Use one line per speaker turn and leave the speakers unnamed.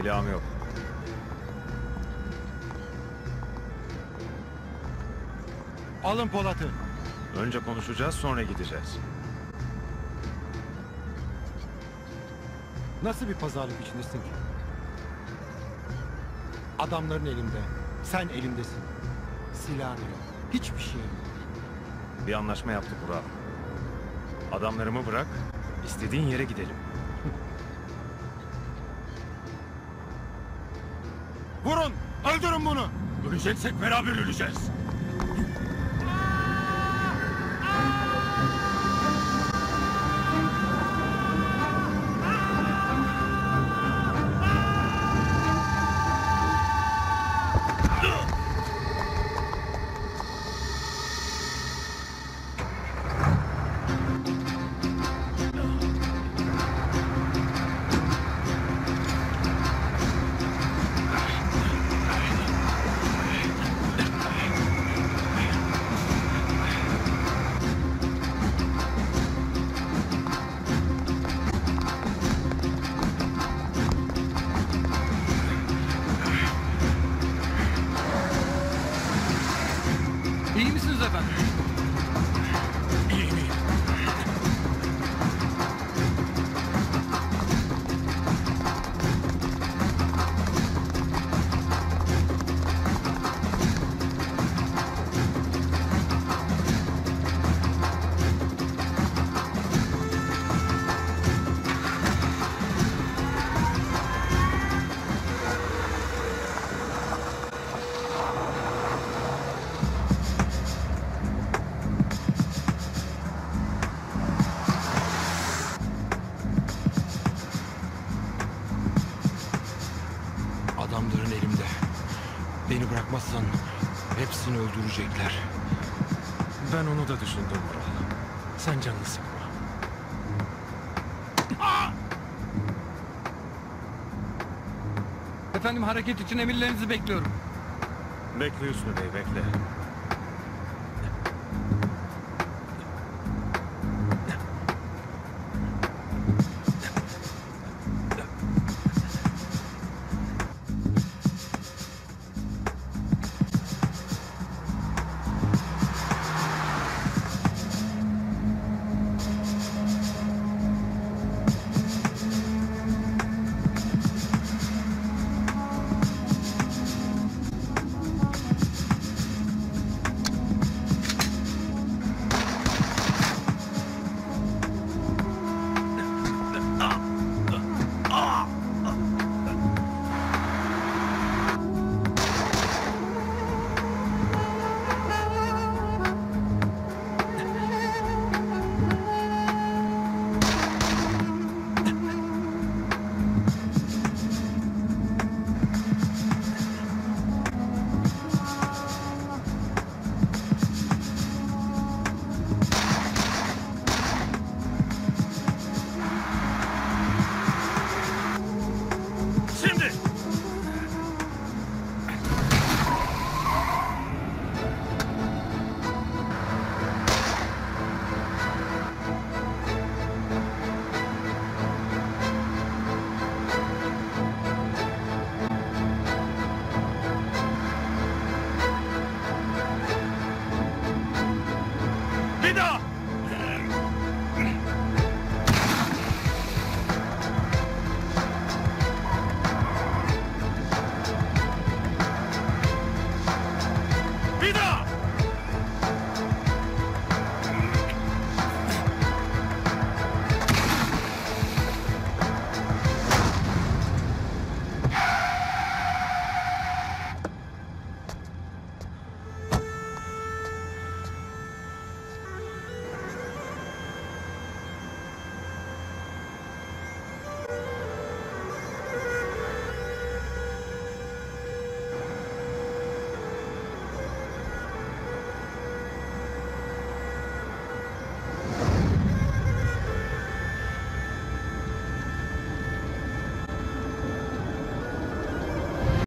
Silahım yok.
Alın Polat'ı.
Önce konuşacağız, sonra gideceğiz.
Nasıl bir pazarlık içindesin ki? Adamların elinde. Sen elindesin. Silahın yok. Hiçbir şey yok.
Bir anlaşma yaptık Burak. Adamlarımı bırak, istediğin yere gidelim.
Vurun! Öldürün bunu!
Öleceksek beraber öleceğiz.
İyi misiniz efendim?
İyi.
Adamların elimde. Beni bırakmazsan hepsini öldürecekler.
Ben onu da düşündüm Burak.
Sen canını sıkma.
Efendim hareket için emirlerinizi bekliyorum.
Bekle Hüsnü Bey, bekle.
Şimdi. Bir daha.